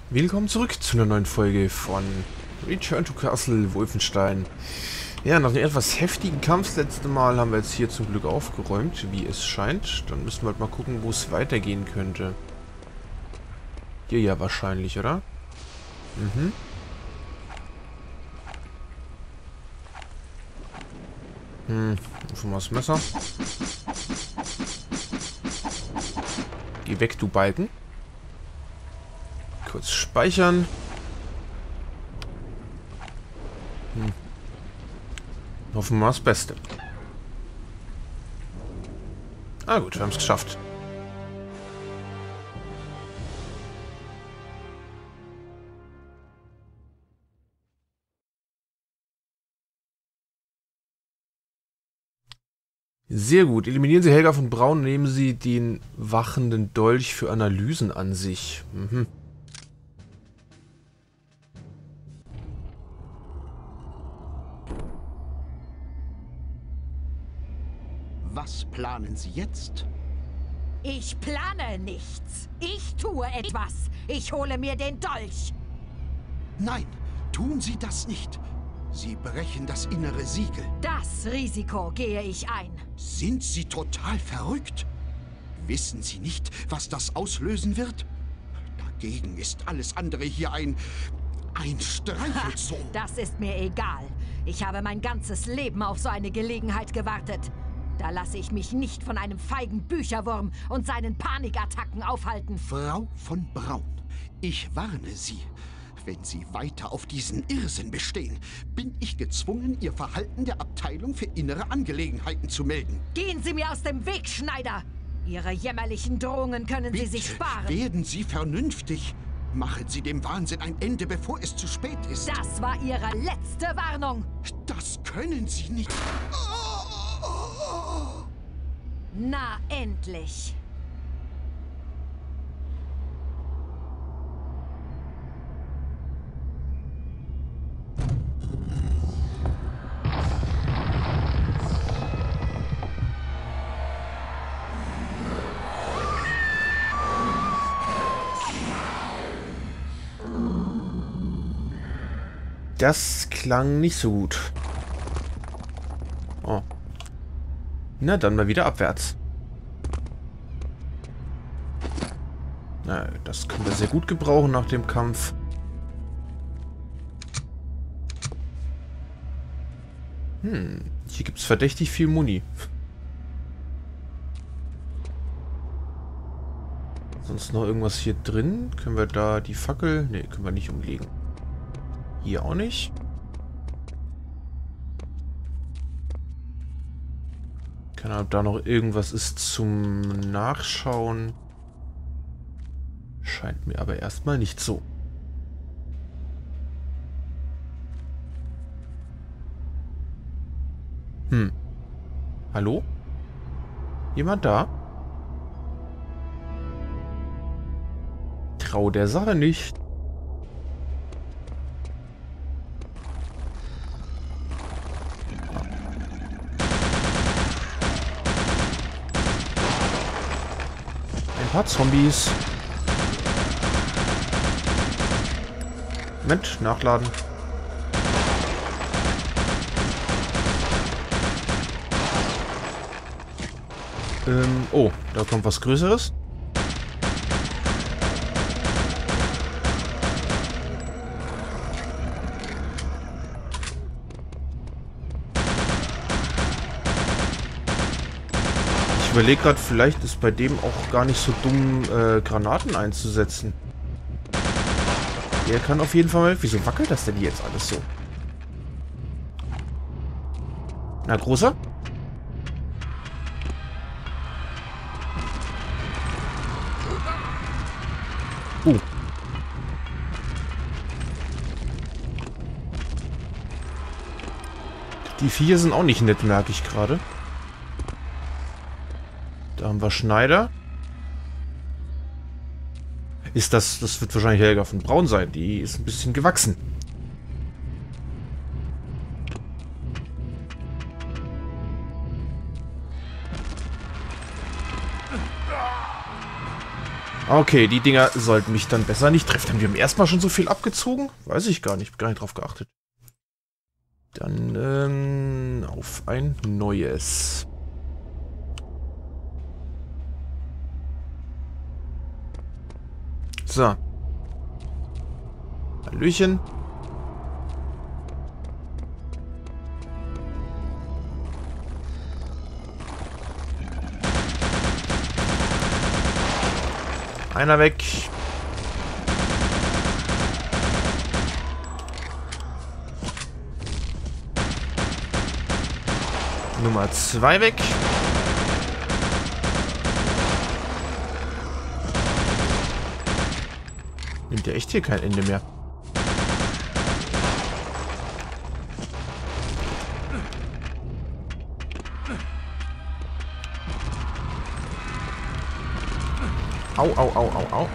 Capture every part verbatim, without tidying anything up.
Willkommen zurück zu einer neuen Folge von Return to Castle Wolfenstein. Ja, nach dem etwas heftigen Kampf das letzte Mal haben wir jetzt hier zum Glück aufgeräumt, wie es scheint. Dann müssen wir halt mal gucken, wo es weitergehen könnte. Hier ja wahrscheinlich, oder? Mhm. Hm, schon mal das Messer. Geh weg, du Balken. Kurz speichern. Hm. Hoffen wir mal das Beste. Ah gut, wir haben es geschafft. Sehr gut. Eliminieren Sie Helga von Braun und nehmen Sie den wachenden Dolch für Analysen an sich. Mhm. Was planen Sie jetzt? Ich plane nichts. Ich tue etwas. Ich hole mir den Dolch. Nein, tun Sie das nicht. Sie brechen das innere Siegel. Das Risiko gehe ich ein. Sind Sie total verrückt? Wissen Sie nicht, was das auslösen wird? Dagegen ist alles andere hier ein... ein Streichelzoo. Das ist mir egal. Ich habe mein ganzes Leben auf so eine Gelegenheit gewartet. Da lasse ich mich nicht von einem feigen Bücherwurm und seinen Panikattacken aufhalten. Frau von Braun, ich warne Sie. Wenn Sie weiter auf diesen Irrsinn bestehen, bin ich gezwungen, Ihr Verhalten der Abteilung für innere Angelegenheiten zu melden. Gehen Sie mir aus dem Weg, Schneider! Ihre jämmerlichen Drohungen können Bitte Sie sich sparen. werden Sie vernünftig. Machen Sie dem Wahnsinn ein Ende, bevor es zu spät ist. Das war Ihre letzte Warnung. Das können Sie nicht. Na, endlich. Das klang nicht so gut. Oh. Na, dann mal wieder abwärts. Na, das können wir sehr gut gebrauchen nach dem Kampf. Hm, hier gibt es verdächtig viel Muni. Sonst noch irgendwas hier drin? Können wir da die Fackel... Ne, können wir nicht umlegen. Hier auch nicht. Keine Ahnung, ob da noch irgendwas ist zum Nachschauen. Scheint mir aber erstmal nicht so. Hm. Hallo? Jemand da? Trau der Sache nicht. Ein paar Zombies. Moment, nachladen. Ähm, oh, da kommt was Größeres. Ich überlege gerade, vielleicht ist bei dem auch gar nicht so dumm, äh, Granaten einzusetzen. Der kann auf jeden Fall mal... Wieso wackelt das denn jetzt alles so? Na, großer? Uh. Die vier sind auch nicht nett, merke ich gerade. Da haben wir Schneider. Ist das... Das wird wahrscheinlich Helga von Braun sein. Die ist ein bisschen gewachsen. Okay, die Dinger sollten mich dann besser nicht treffen. Haben wir beim ersten Mal schon so viel abgezogen? Weiß ich gar nicht. Ich hab gar nicht drauf geachtet. Dann ähm, auf ein neues. So. Hallöchen. Einer weg. Nummer zwei weg. Nimmt ja echt hier kein Ende mehr. Au, au, au, au, au.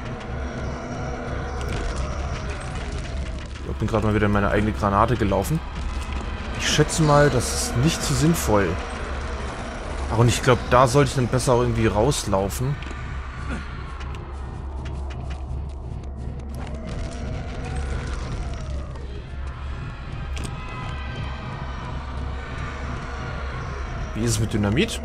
Ich bin gerade mal wieder in meine eigene Granate gelaufen. Ich schätze mal, das ist nicht so sinnvoll. Ach, und ich glaube, da sollte ich dann besser auch irgendwie rauslaufen. Wie ist es mit Dynamit?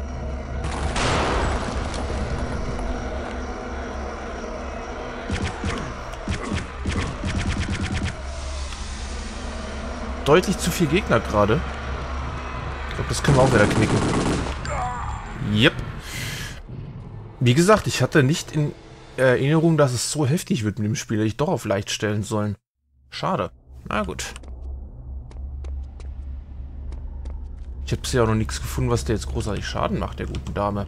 Deutlich zu viel Gegner gerade. Ich glaube, das können wir auch wieder knicken. Yep. Wie gesagt, ich hatte nicht in Erinnerung, dass es so heftig wird mit dem Spiel. Hätte ich doch auf leicht stellen sollen. Schade. Na gut. Ich habe bisher auch noch nichts gefunden, was der jetzt großartig Schaden macht, der guten Dame.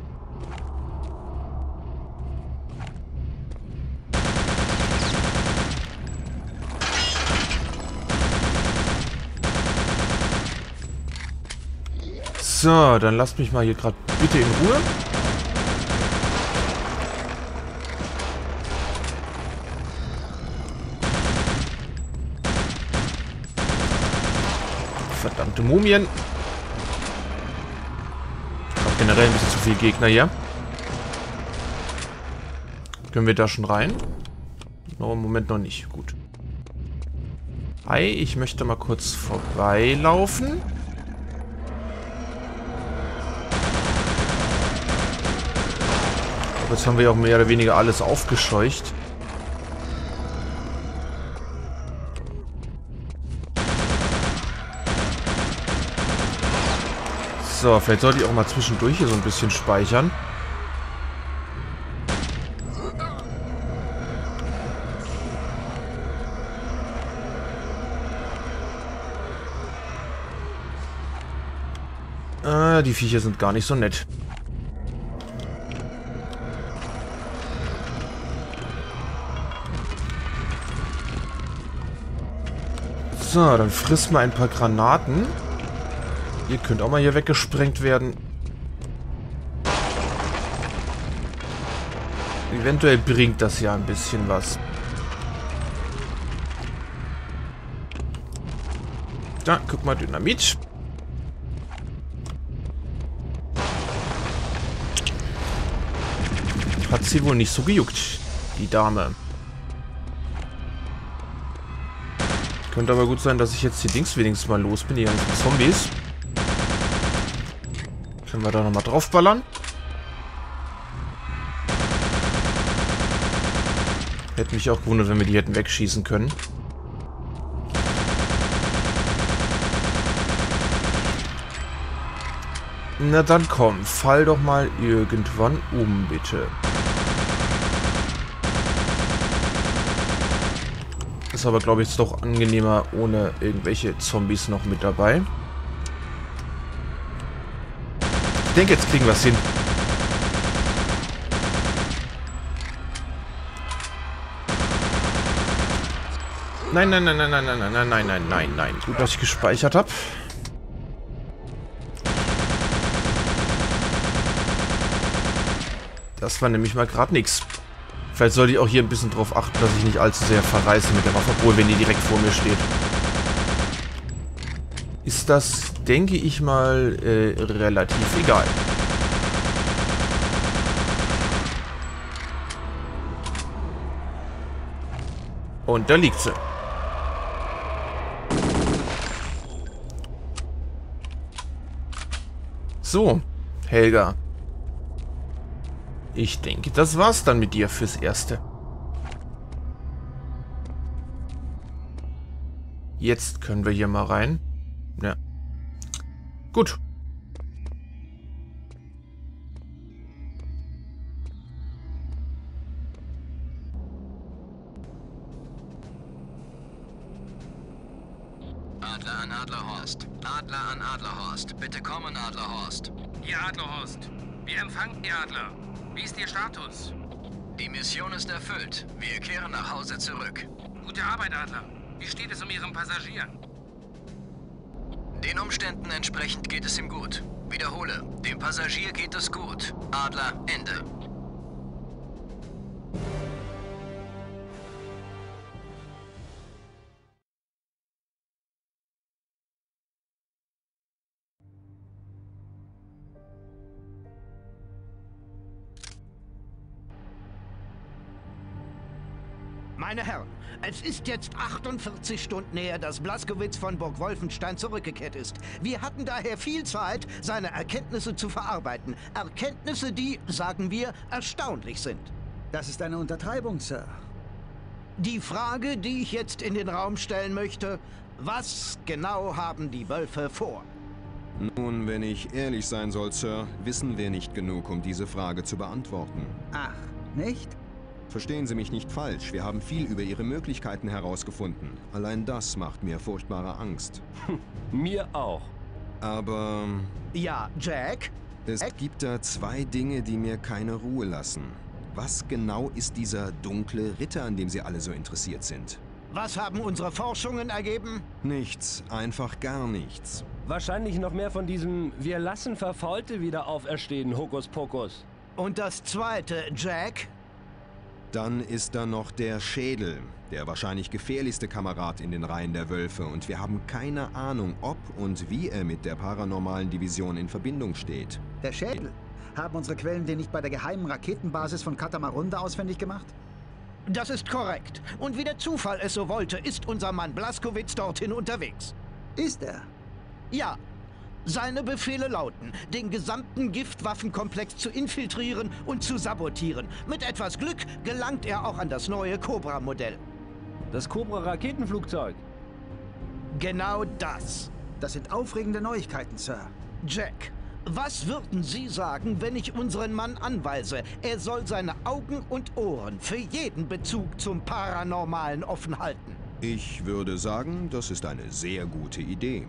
So, dann lasst mich mal hier gerade bitte in Ruhe. Verdammte Mumien. Ich habe generell ein bisschen zu viel Gegner hier. Können wir da schon rein? No, im Moment noch nicht. Gut. Hi, ich möchte mal kurz vorbeilaufen. Jetzt haben wir ja auch mehr oder weniger alles aufgescheucht. So, vielleicht sollte ich auch mal zwischendurch hier so ein bisschen speichern. Äh, die Viecher sind gar nicht so nett. So, dann frisst mal ein paar Granaten. Ihr könnt auch mal hier weggesprengt werden. Eventuell bringt das ja ein bisschen was. Da, guck mal, Dynamit. Hat sie wohl nicht so gejuckt, die Dame. Könnte aber gut sein, dass ich jetzt die Dings wenigstens mal los bin, die ganzen Zombies. Können wir da nochmal draufballern. Hätte mich auch gewundert, wenn wir die hätten wegschießen können. Na dann komm, fall doch mal irgendwann um, bitte. Ist aber, glaube ich, jetzt doch angenehmer ohne irgendwelche Zombies noch mit dabei. Ich denke, jetzt kriegen wir es hin. Nein, nein, nein, nein, nein, nein, nein, nein, nein, nein, nein, nein. Gut, dass ich gespeichert habe. Das war nämlich mal gerade nichts. Vielleicht sollte ich auch hier ein bisschen drauf achten, dass ich nicht allzu sehr verreiße mit der Waffe, obwohl, wenn die direkt vor mir steht. Ist das, denke ich mal, äh, relativ egal. Und da liegt sie. So, Helga. Ich denke, das war's dann mit dir fürs Erste. Jetzt können wir hier mal rein. Ja. Gut. Adler an Adlerhorst. Adler an Adlerhorst. Bitte kommen, Adlerhorst. Hier Adlerhorst. Wir empfangen die Adler. Wie ist Ihr Status? Die Mission ist erfüllt. Wir kehren nach Hause zurück. Gute Arbeit, Adler. Wie steht es um Ihren Passagier? Den Umständen entsprechend geht es ihm gut. Wiederhole, dem Passagier geht es gut. Adler, Ende. Meine Herren, es ist jetzt achtundvierzig Stunden her, dass Blaskowitz von Burg Wolfenstein zurückgekehrt ist. Wir hatten daher viel Zeit, seine Erkenntnisse zu verarbeiten. Erkenntnisse, die, sagen wir, erstaunlich sind. Das ist eine Untertreibung, Sir. Die Frage, die ich jetzt in den Raum stellen möchte, was genau haben die Wölfe vor? Nun, wenn ich ehrlich sein soll, Sir, wissen wir nicht genug, um diese Frage zu beantworten. Ach, nicht? Verstehen Sie mich nicht falsch, wir haben viel über Ihre Möglichkeiten herausgefunden. Allein das macht mir furchtbare Angst. Mir auch. Aber Ja, Jack? es gibt da zwei Dinge, die mir keine Ruhe lassen. Was genau ist dieser dunkle Ritter, an dem Sie alle so interessiert sind? Was haben unsere Forschungen ergeben? Nichts, einfach gar nichts. Wahrscheinlich noch mehr von diesem Wir lassen Verfaulte wieder auferstehen, Hokuspokus. Und das zweite, Jack? Dann ist da noch der Schädel, der wahrscheinlich gefährlichste Kamerad in den Reihen der Wölfe, und wir haben keine Ahnung, ob und wie er mit der paranormalen Division in Verbindung steht. Der Schädel. Haben unsere Quellen den nicht bei der geheimen Raketenbasis von Katamarunda ausfindig gemacht? Das ist korrekt. Und wie der Zufall es so wollte, ist unser Mann Blaskowitz dorthin unterwegs. Ist er? Ja. Seine Befehle lauten, den gesamten Giftwaffenkomplex zu infiltrieren und zu sabotieren. Mit etwas Glück gelangt er auch an das neue Cobra-Modell. Das Cobra-Raketenflugzeug. Genau das. Das sind aufregende Neuigkeiten, Sir. Jack, was würden Sie sagen, wenn ich unseren Mann anweise, er soll seine Augen und Ohren für jeden Bezug zum Paranormalen offen halten? Ich würde sagen, das ist eine sehr gute Idee.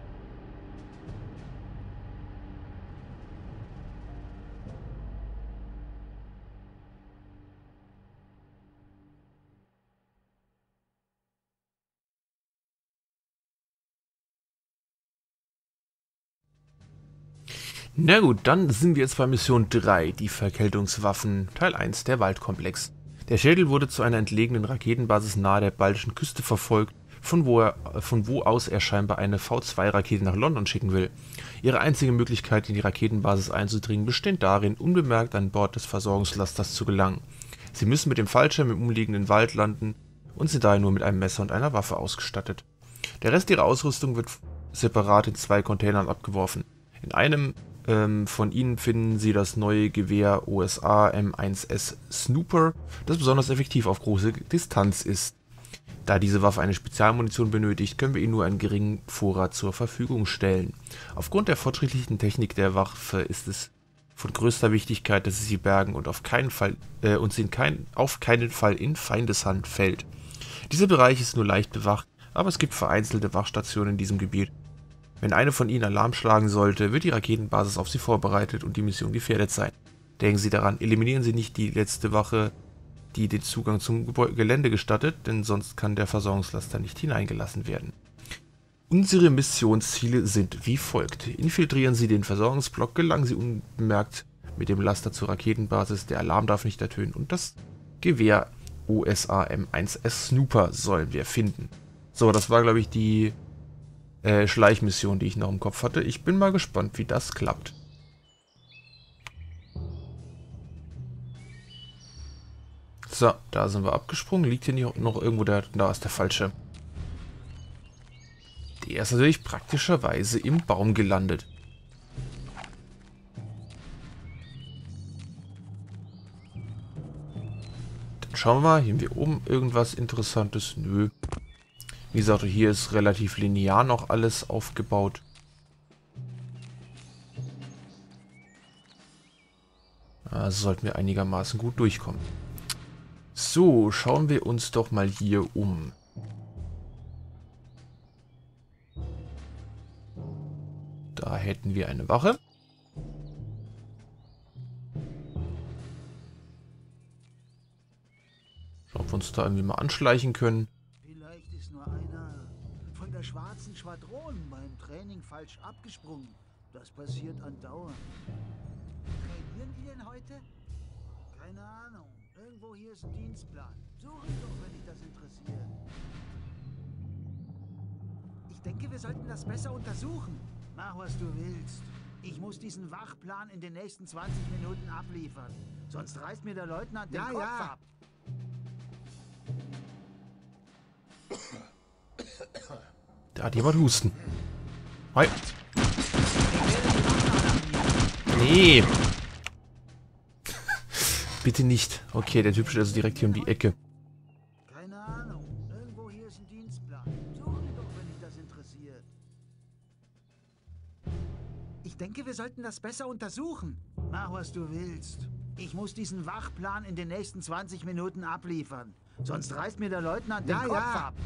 Na gut, dann sind wir jetzt bei Mission drei, die Verkältungswaffen, Teil eins, der Waldkomplex. Der Schädel wurde zu einer entlegenen Raketenbasis nahe der baltischen Küste verfolgt, von wo, er, von wo aus er scheinbar eine V zwei Rakete nach London schicken will. Ihre einzige Möglichkeit, in die Raketenbasis einzudringen, besteht darin, unbemerkt an Bord des Versorgungslasters zu gelangen. Sie müssen mit dem Fallschirm im umliegenden Wald landen und sind daher nur mit einem Messer und einer Waffe ausgestattet. Der Rest ihrer Ausrüstung wird separat in zwei Containern abgeworfen. In einem ähm, von ihnen finden sie das neue Gewehr O S A M eins S Snooper, das besonders effektiv auf große Distanz ist. Da diese Waffe eine Spezialmunition benötigt, können wir ihnen nur einen geringen Vorrat zur Verfügung stellen. Aufgrund der fortschrittlichen Technik der Waffe ist es von größter Wichtigkeit, dass sie sie bergen und auf keinen Fall äh, und sie in kein, auf keinen Fall in Feindeshand fällt. Dieser Bereich ist nur leicht bewacht, aber es gibt vereinzelte Wachstationen in diesem Gebiet. Wenn eine von ihnen Alarm schlagen sollte, wird die Raketenbasis auf sie vorbereitet und die Mission gefährdet sein. Denken Sie daran, eliminieren Sie nicht die letzte Wache, die den Zugang zum Gebäude Gelände gestattet, denn sonst kann der Versorgungslaster nicht hineingelassen werden. Unsere Missionsziele sind wie folgt. Infiltrieren Sie den Versorgungsblock, gelangen Sie unbemerkt mit dem Laster zur Raketenbasis, der Alarm darf nicht ertönen und das Gewehr O S A M eins S Snooper sollen wir finden. So, das war glaube ich die äh, Schleichmission, die ich noch im Kopf hatte. Ich bin mal gespannt, wie das klappt. So, da sind wir abgesprungen. Liegt hier nicht noch irgendwo der... Da ist der falsche. Der ist natürlich praktischerweise im Baum gelandet. Dann schauen wir mal. Hier haben wir oben irgendwas Interessantes. Nö. Wie gesagt, hier ist relativ linear noch alles aufgebaut. Also sollten wir einigermaßen gut durchkommen. So, schauen wir uns doch mal hier um. Da hätten wir eine Wache. Schauen, ob wir uns da irgendwie mal anschleichen können. Vielleicht ist nur einer von der schwarzen Schwadron beim Training falsch abgesprungen. Das passiert andauernd. Trainieren die denn heute? Keine Ahnung. Irgendwo hier ist ein Dienstplan. Suche ich doch, wenn dich das interessiert. Ich denke, wir sollten das besser untersuchen. Mach, was du willst. Ich muss diesen Wachplan in den nächsten zwanzig Minuten abliefern. Sonst reißt mir der Leutnant den Ja, Kopf ja. ab. Da hat jemand Husten. Hi. Nee. Bitte nicht. Okay, der Typ steht also direkt hier um die Ecke. Keine Ahnung. Irgendwo hier ist ein Dienstplan. Suche ihn doch, wenn dich das interessiert. Ich denke, wir sollten das besser untersuchen. Mach, was du willst. Ich muss diesen Wachplan in den nächsten zwanzig Minuten abliefern. Sonst reißt mir der Leutnant den Ja, Kopf ja. ab.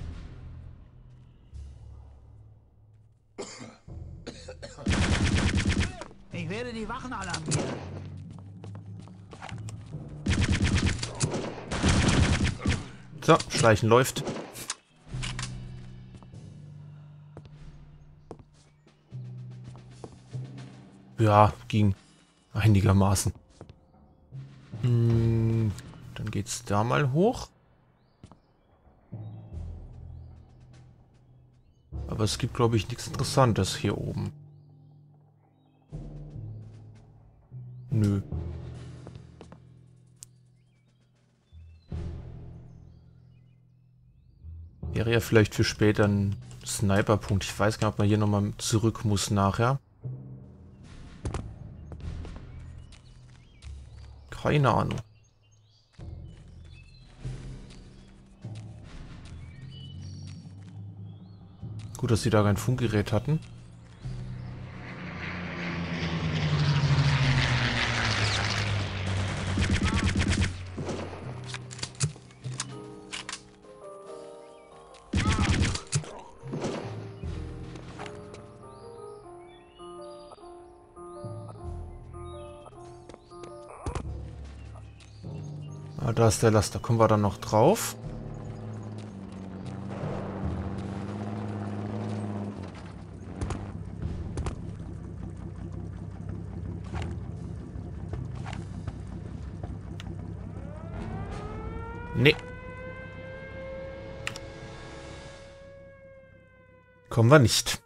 Ich werde die Wachen alarmieren. So, Schleichen läuft. Ja, ging einigermaßen. Hm, dann geht's da mal hoch. Aber es gibt, glaube ich, nichts Interessantes hier oben. Nö. Wäre ja vielleicht für später ein Sniperpunkt. Ich weiß gar nicht, ob man hier nochmal zurück muss nachher. Keine Ahnung. Gut, dass sie da kein Funkgerät hatten. Ah, da ist der Laster. Kommen wir dann noch drauf? Nee. Kommen wir nicht.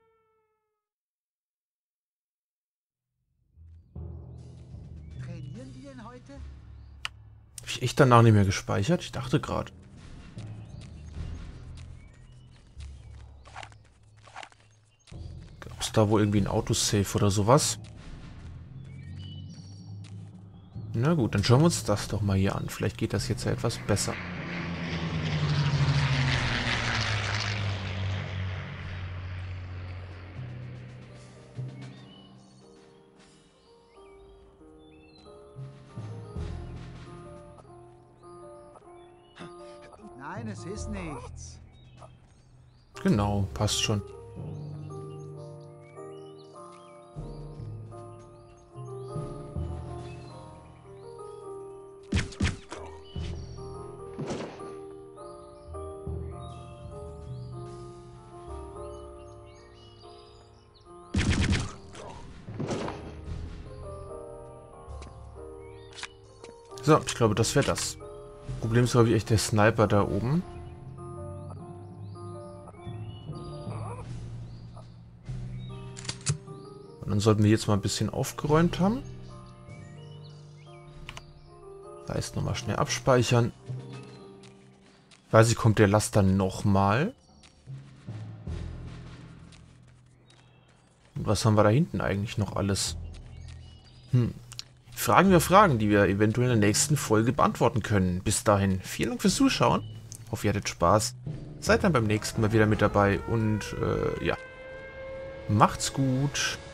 Trainieren die denn heute? Hab ich echt danach nicht mehr gespeichert? Ich dachte gerade. Gab es da wohl irgendwie ein Autosave oder sowas? Na gut, dann schauen wir uns das doch mal hier an. Vielleicht geht das jetzt ja etwas besser. Nein, es ist nichts. Genau, passt schon. So, ich glaube, das wäre das. Problem ist, glaube ich, echt der Sniper da oben. Und dann sollten wir jetzt mal ein bisschen aufgeräumt haben. Heißt nochmal schnell abspeichern. Weiß ich, kommt der Laster nochmal? Und was haben wir da hinten eigentlich noch alles? Hm. Fragen wir Fragen, die wir eventuell in der nächsten Folge beantworten können. Bis dahin, vielen Dank fürs Zuschauen. Hoffe, ihr hattet Spaß. Seid dann beim nächsten Mal wieder mit dabei und äh, ja. Macht's gut.